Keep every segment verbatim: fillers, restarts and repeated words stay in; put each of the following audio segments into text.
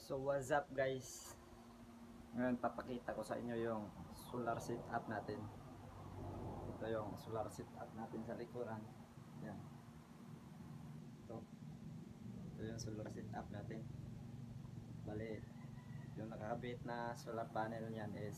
So what's up guys? Ngayon papakita ko sa inyo yung solar setup natin. Ito yung solar setup natin sa likuran. Yan. Ito. Ito yung solar setup natin. Bali, yung nakakabit na solar panel niyan is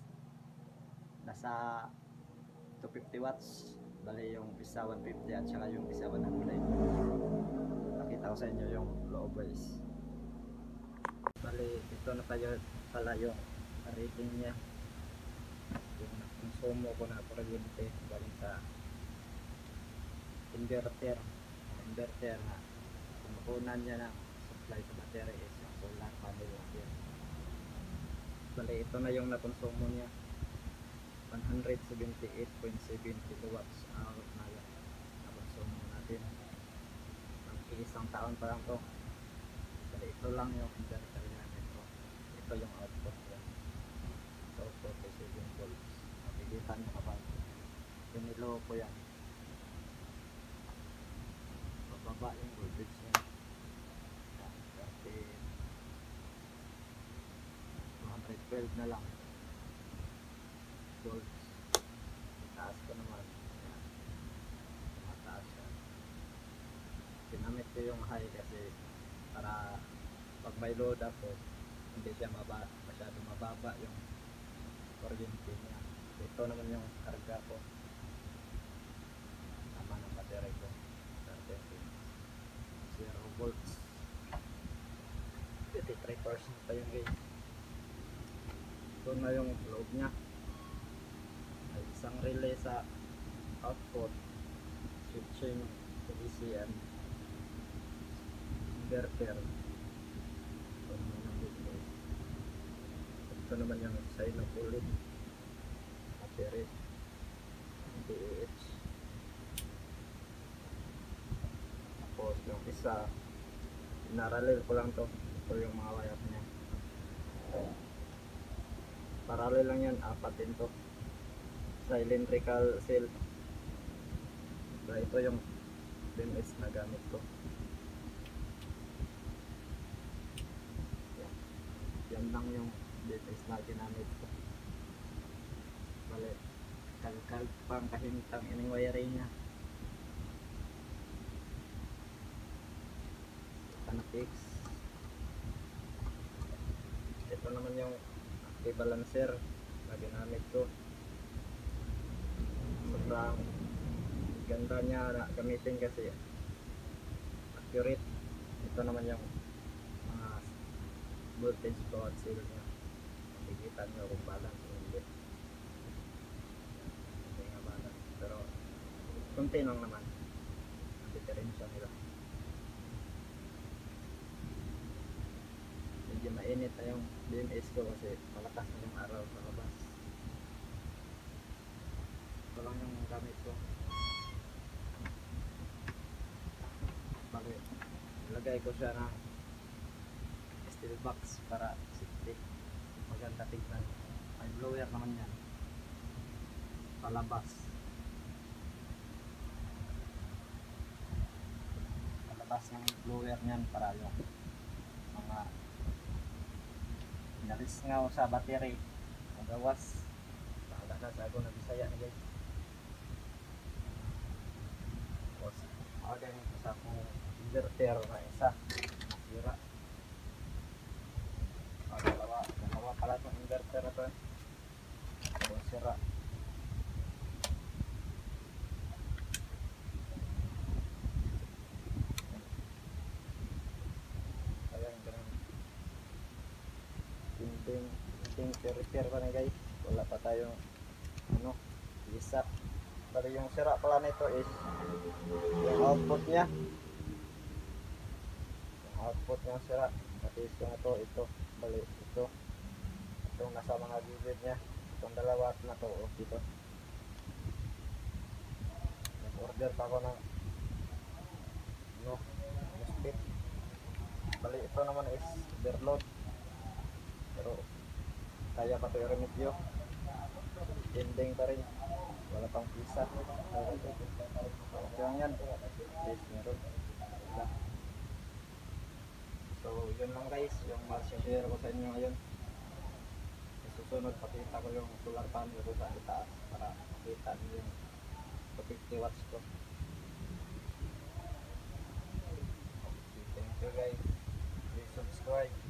nasa two fifty watts. Bali yung isa one fifty at saka yung isa one hundred. Pakita ko sa inyo yung loob guys. Bali, ito na tayo pala yung rating niya. Yung konsumo ko na kuryente galing sa inverter. Inverter na kumukunan niya ng supply sa battery is yung solar panel natin. Bali, ito na yung nakonsumo niya. one seventy-eight point seven kilowatts hour na yung nakonsumo natin. Ang isang taon pa lang to. Bali, ito lang yung inverter niya. Ito, ito yung output niya. So, forty-seven volts. Makikita nyo kapag pinilo ko yan. Bababa yung voltage niya. thirty, two twelve na lang volts. Itaas ko naman. Yan. Mataas yan. Pinamit ko yung high kasi para pag may load ako hindi siya maba, masyado mababa yung kuryente niya. Ito naman yung karga ko, tama ng battery ko, zero volts, eighty-three percent pa yun guys. Ito na yung load nya. May isang relay sa output, switching to D C and inverter. Ito naman yung dito. Ito naman yung side ng ulit battery D A H. Tapos yung isa pinarallel ko lang to. Ito yung mga wire nya. Parallel lang yan, apat din to. Cylindrical cell. So, ito yung B M S na gamit ko. Yan, yan lang yung B M S na ginamit ko. Bale, kalkal pang kahintang ining wiring nya. Ito na fix. Ito naman yung balancer na ginamit ko. Sobrang ganda niya na gamitin kasi accurate. Ito naman yung mga voltage bawat cell niya. Makikita nyo kung balance o hindi. Hindi nga balance, pero konti lang naman ang diferensya nila. Medyo mainit na yung B M S ko kasi malakas na yung araw sa labas. Ito lang yung gamit ko. Bakit? Ilagay ko siya ng steel box para safety. Maganda tignan. May blower naman yan. Palabas. Palabas ng blower niyan para yung mga narisngaw sa battery magawas. Bahala na sa ako na Bisaya na guys. Tapos agay sa akong inverter na isa nasira. Ah, dalawa dalawa pala itong inverter na ito. Tapos sira. Ayan, ganun. Tinting, tinting repair pa na guys. Wala pa tayong ano, isa. Bali yung sira pala nito is yung output nya. Yung output nya sira. Pati yung ito, ito. Bali ito. Itong nasa mga gilid nya. Itong dalawa na to, o dito. Nag-order pa ako ng ano, split. Bali ito naman is overload. Pero kaya pa ito i-remedyo. Ending pa rin. Wala pang pisa. Okay lang yan. Yes, meron. So So, yun lang guys, yung masashare ko sa inyo ngayon. Sa susunod, pakita ko yung solar panel ko sa itaas para makita nyo yung two fifty watts ko. Okay, thank you guys. Please subscribe.